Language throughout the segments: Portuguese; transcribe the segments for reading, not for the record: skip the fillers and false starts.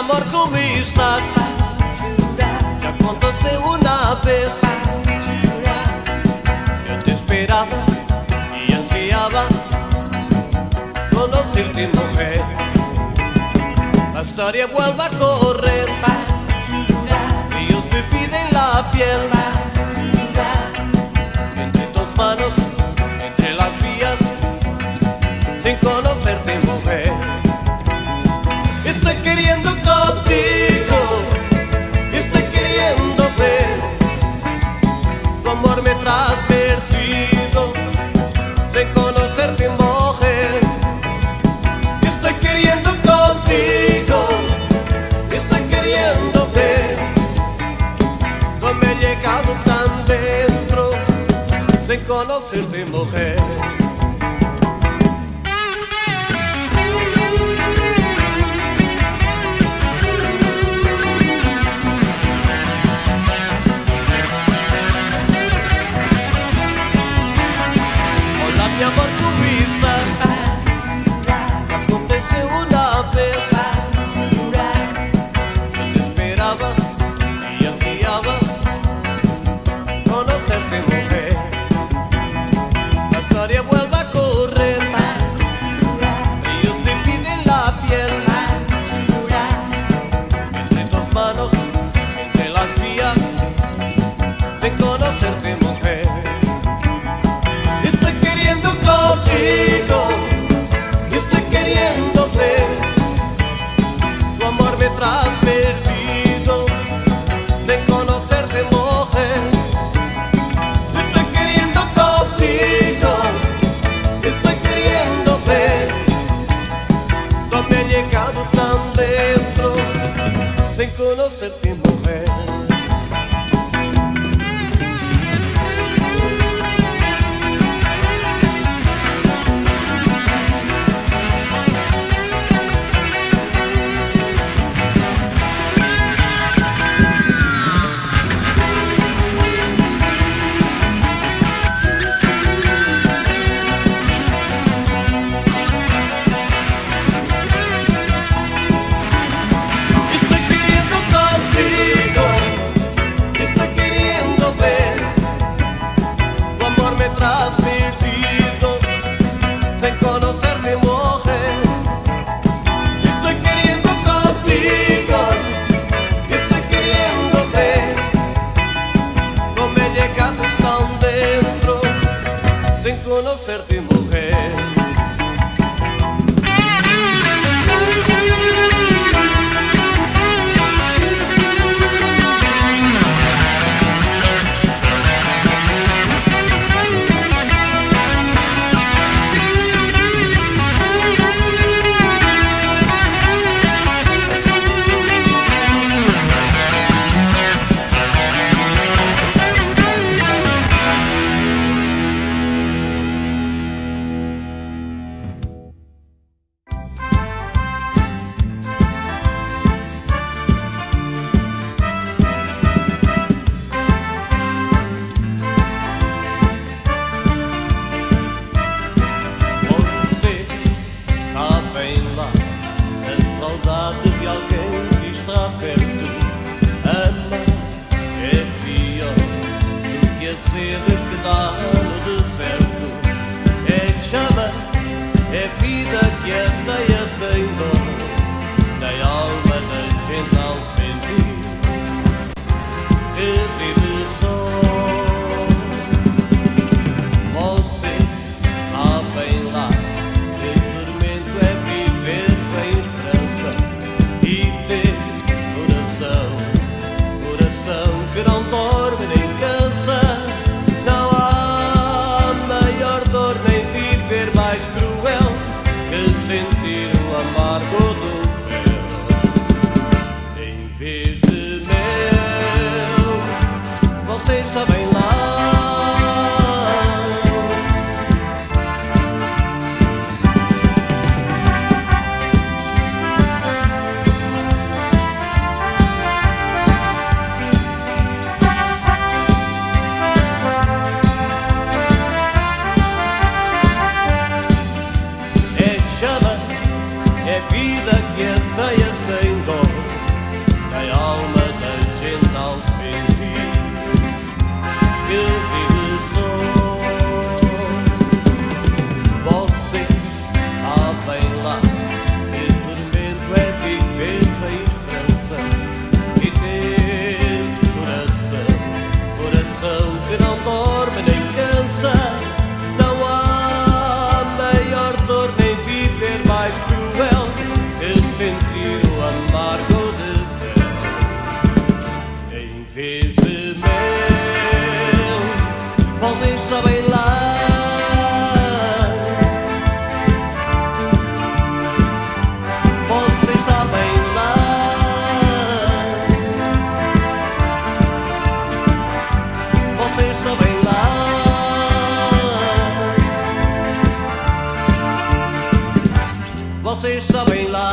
amor, ¿cómo estás? Ya aconteceu una vez. Yo te esperaba y ansiaba conocerte, mujer. La historia vuelve a correr, ellos te piden la piel. Entre tus manos, entre las vías, sin conocerte, mujer. Estoy queriendo contigo, estoy queriendo ver. Tu amor me trae perdido, sin conocerte, mujer. Estoy queriendo contigo, estoy queriendo ver. No me he llegado tan dentro, sin conocerte, mujer. Mi amor, ¿cómo estás? Aconteceu una vez. Yo te esperaba y ansiaba conocerte, mujer. La historia vuelve a correr, ellos te piden la piel. Entre tus manos, entre las vías, sin conocerte, mujer. Contigo, estoy queriendo ver. Tu amor me trae perdido, sin conocerte, mujer. Estoy queriendo contigo, estoy queriendo ver. No me he llegado tan dentro, sin conocerte, mujer. Perdido, sin conocerte, mujer. Estoy queriendo contigo, estoy queriendo ver. No me he llegado tan dentro, sin conocerte, mujer. De alguém que está perto. Amar é pior do que a sede que dá no deserto. É chama, é vida que ateia sem dor na alma da gente ao sentir que vive só. Você está bem lá, que tormento é viver sem esperança. Coração que não dorme nem cansa. Não há maior dor nem viver mais cruel que sentir o amargo do fel. Em vez de mel, vocês sabem lá. a alma da gente ao sentir que vive só. Vocês sabem lá que tormento é viver sem esperança e ter coração que não dorme nem cansa. Não há maior dor nem viver mais cruel que sentir o amargo de fel. Em vez de mel, vocês sabem lá. Vocês sabem lá. Vocês sabem lá. Vocês sabem lá.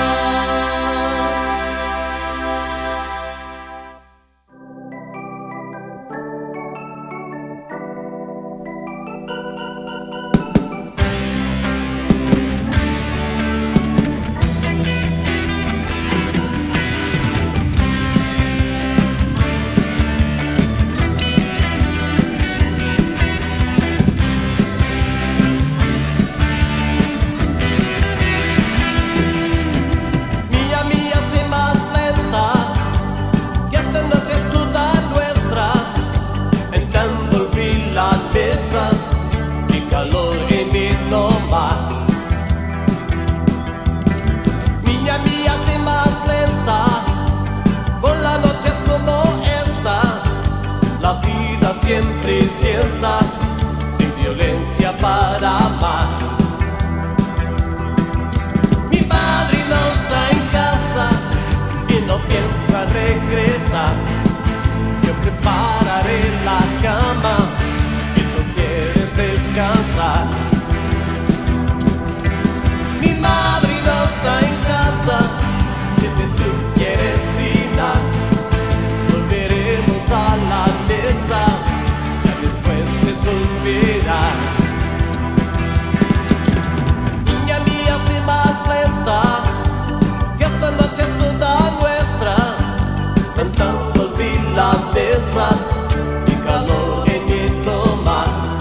Calor en mi toma. Niña mía, sé más lenta, con las noches como esta, la vida siempre sienta, sin violencia para amar. Mi madre no está en casa y no piensa regresar. Yo prepararé la cama y tú quieres descansar. Mi madre no está en casa y si tú quieres cenar, volveremos a la mesa ya después de suspirar. Niña mía, sé más lenta, que esta noche es toda nuestra, cantando la mesa y calor en mi toma.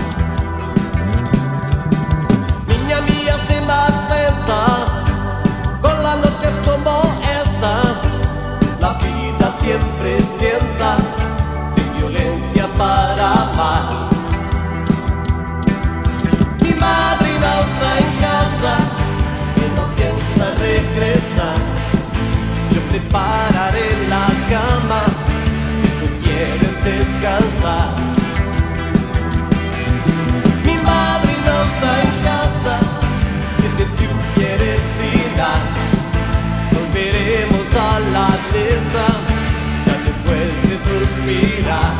Niña mía, sé más lenta, con las noches como esta, la vida siempre sienta, sin violencia para amar. Mi madre no está en casa y no piensa regresar. Yo prepararé la cama y tú quieres descansar. Mi madre no está en casa y si tú quieres cenar, volveremos a la mesa ya después de suspirar.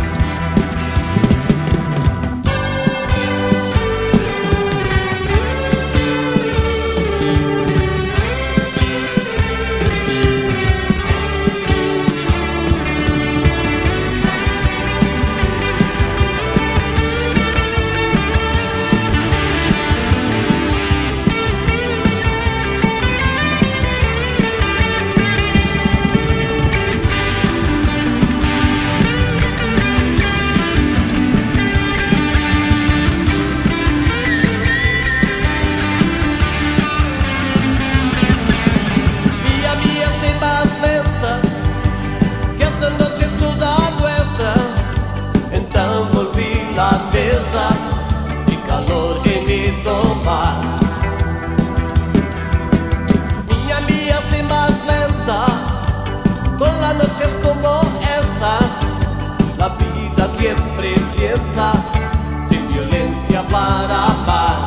Y calor en mi toma. Niña mía, sé más lenta, con las noches como esta, la vida siempre sienta, sin violencia para amar.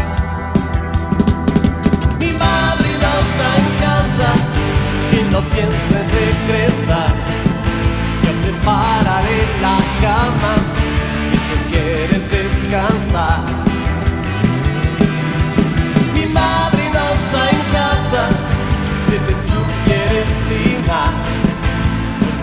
Mi madre no está en casa y no piensa en regresar. Yo prepararé la cama y tú quieres descansar. Mi madre no está en casa, si tú quieres cenar,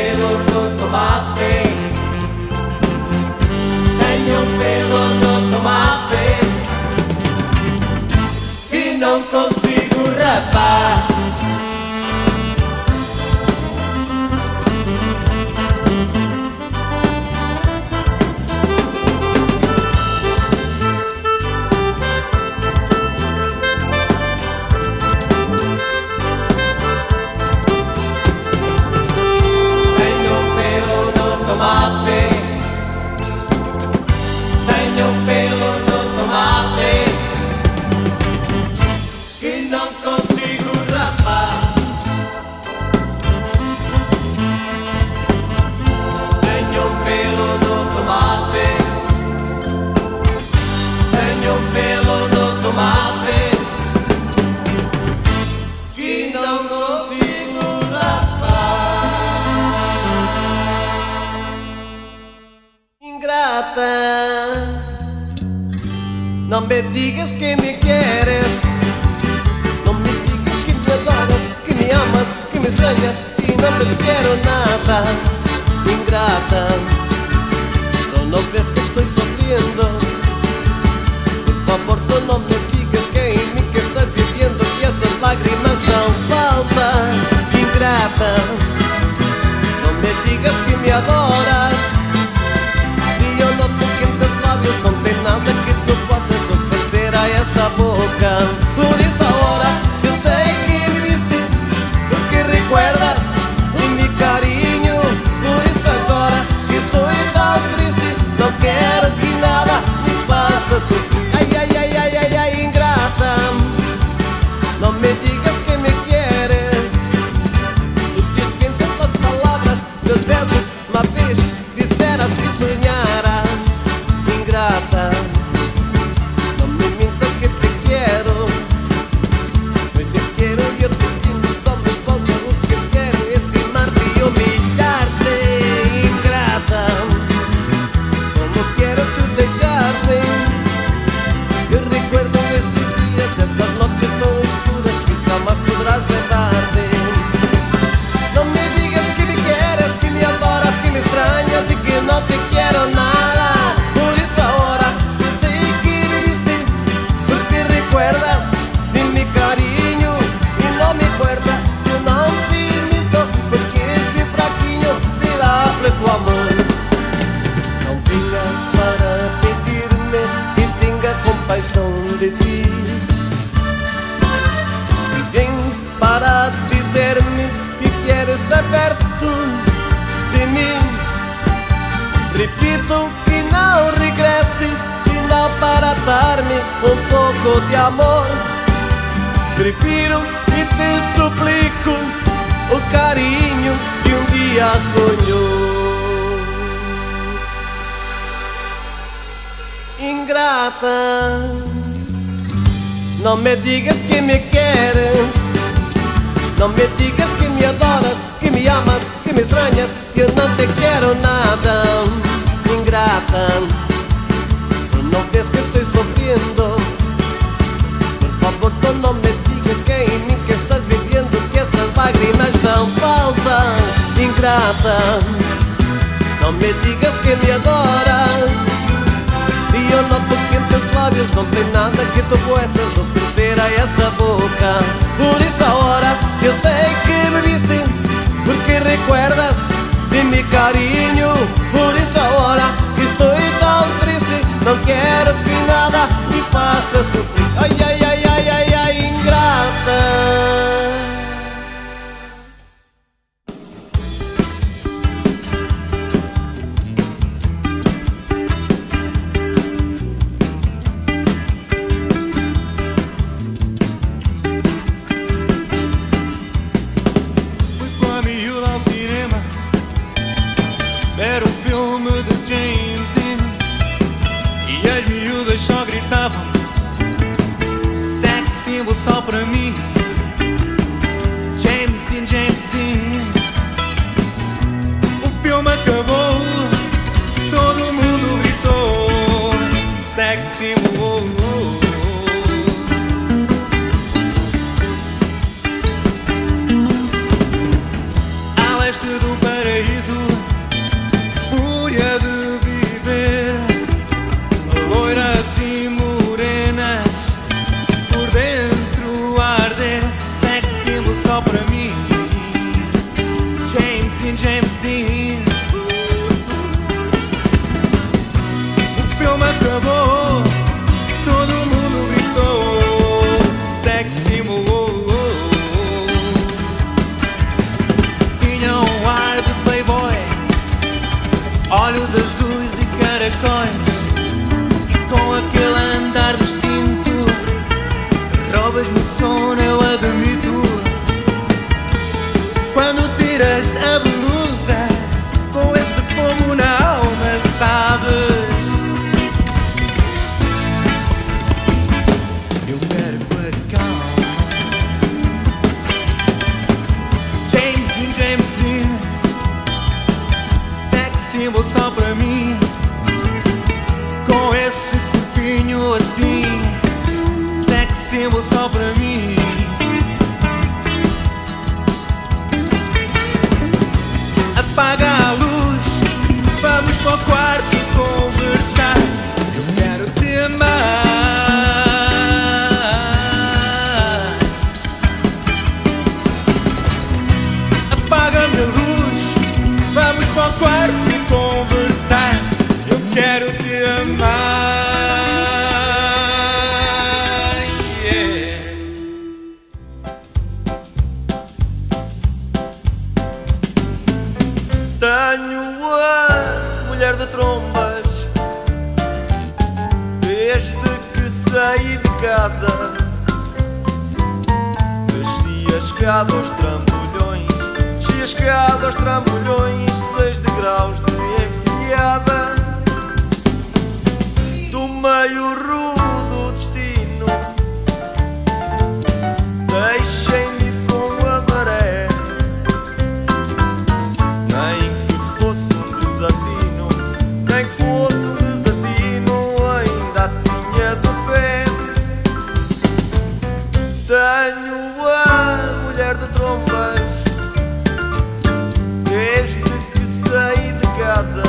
pelo no tomate. Tenho pelo no tomate que não consigo rapar. Tenho pelo no tomate que não consigo rapar. Tenho pelo no tomate. Tenho pelo no tomate que não consigo rapar. Ingrata, não me digas que me quieres, não me digas que me adoras, que me amas, que me extrañas y no te quiero nada. Ingrata, no ves que estoy sufriendo. Por favor, tú no me digas que en mí que estás viviendo, que esas lágrimas son falsas. Ingrata, no me digas que me adoras, si yo no toqué en tus labios, no hay nada que tú puedas ofrecer a esta boca. Por eso ahora yo sé que viviste, porque recuerdas en mi cariño. Por eso ahora que estoy tan triste, no quiero que nada me pase sufrir. Ay, ay, ay, ay, ay, ay, ingrata, no me digas que me quieres. Tú piensas las palabras, los besos, más vez sinceras que soñara. Ingrata, no me mientas que te quiero, pues yo quiero, yo te entiendo, somos por lo que quiero es quemarte y humillarte. Ingrata, como quiero tú dejarme. Yo recuerdo esos días, esas noches tan oscuras que jamás podrás verdarte. No me digas que me quieres, que me adoras, que me extrañas y que no te quiero nada. Por eso ahora yo sé que viviste, porque recuerdas de mi cariño y no me acuerda. Yo no te miento, porque ese fraquiño será por tu amor. No vengas para pedirme que tenga compasión de ti, y vienes para decirme que quieres saber tú de mí. Repito que no regreses, sino para darme un poco de amor. Prefiro y te suplico el cariño que un día soñó. Ingrata, no me digas que me quieres, no me digas que me adoras, que me amas, que me extrañas, que no te quiero nada. Ingrata, no ves que estoy sufriendo. Por favor, tú no me digas que en mí que estás viviendo, que esas lágrimas son falsas. Ingrata, no me digas que me adoras, si yo no toqué en tus labios, no hay nada que tú puedas ofrecer a esta boca. Por eso ahora yo sé que viviste, porque recuerdas de mi cariño. Por eso ahora que estoy tan triste, no quiero que nada me pase sufrir. Ay, ay, ay, ay, ay, ay, ingrata. Era um filme de James Dean e as miúdas só gritavam symbol só para mim, com esse corpinho assim. Sex symbol só para mim. Apaga a luz, vamos para o quarto conversar. Eu quero te amar. Apaga-me a luz, vamos para o quarto conversar. Eu quero te amar. Yeah. Tenho a mulher de trombas desde que saí de casa. Desci a escada aos trambolhões, desci a escada aos trambolhões, 6 degraus de enfiada. Do meio rudo destino, deixei-me com a maré. Nem que fosse um desatino, nem que fosse um desatino, ainda a tinha do pé. Tenho a mulher de trombas desde que saí de casa.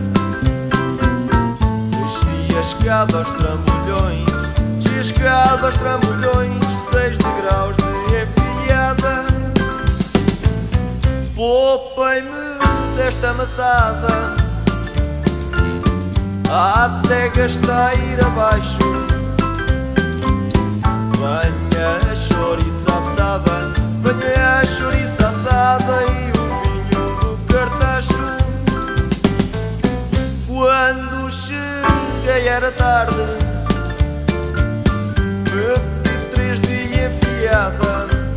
Desci a escada aos trambolhões, desci a escada aos trambolhões, 6 degraus de enfiada. Poupei-me desta amassada até gastar ir abaixo. Venha a chouriça assada, venha a chouriça assada e o vinho do cartacho. Quando cheguei era tarde, bebi 3 de enfiada.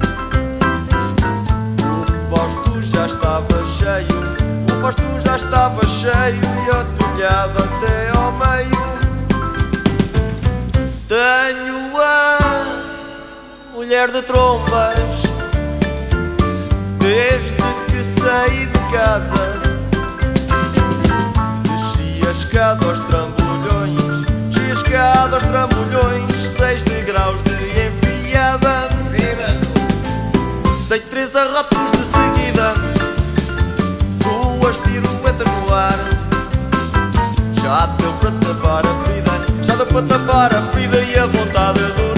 O posto já estava cheio, o posto já estava cheio e atulhado até ao meio. Tenho a mulher de trombas desde que saí de casa. Desci a escada aos trambolhões, desci a escada aos trambolhões, 6 degraus de enfiada. Dei 3 arrotos de seguida, 2 piruetas no ar. Já deu para tapar a ferida, já deu para tapar a ferida e a vontade de